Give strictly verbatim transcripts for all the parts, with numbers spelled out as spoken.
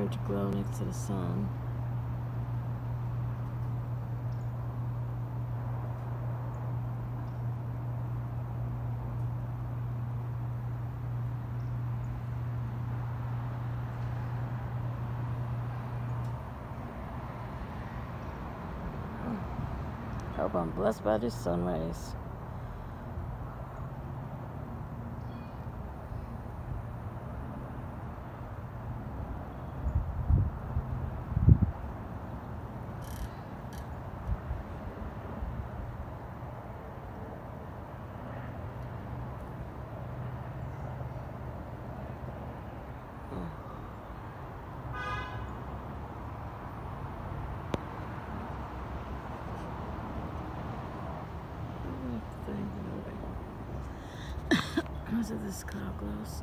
starting to glow next to the sun. Hope I'm blessed by this sun rays. Most of this cloud glows.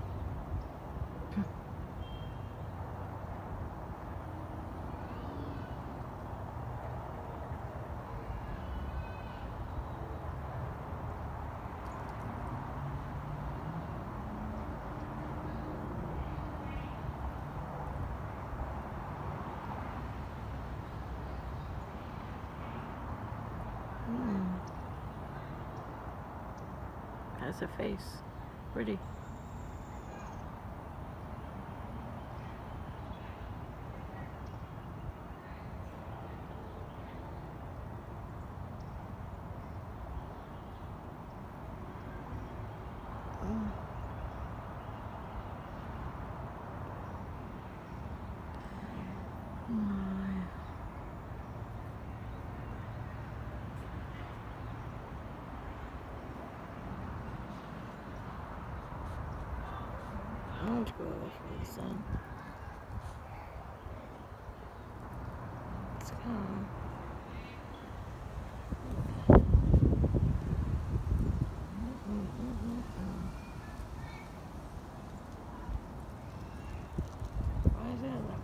Mm. That's her face. Pretty. Mm. My. I want to go away from the sun. It's calm. Why is that?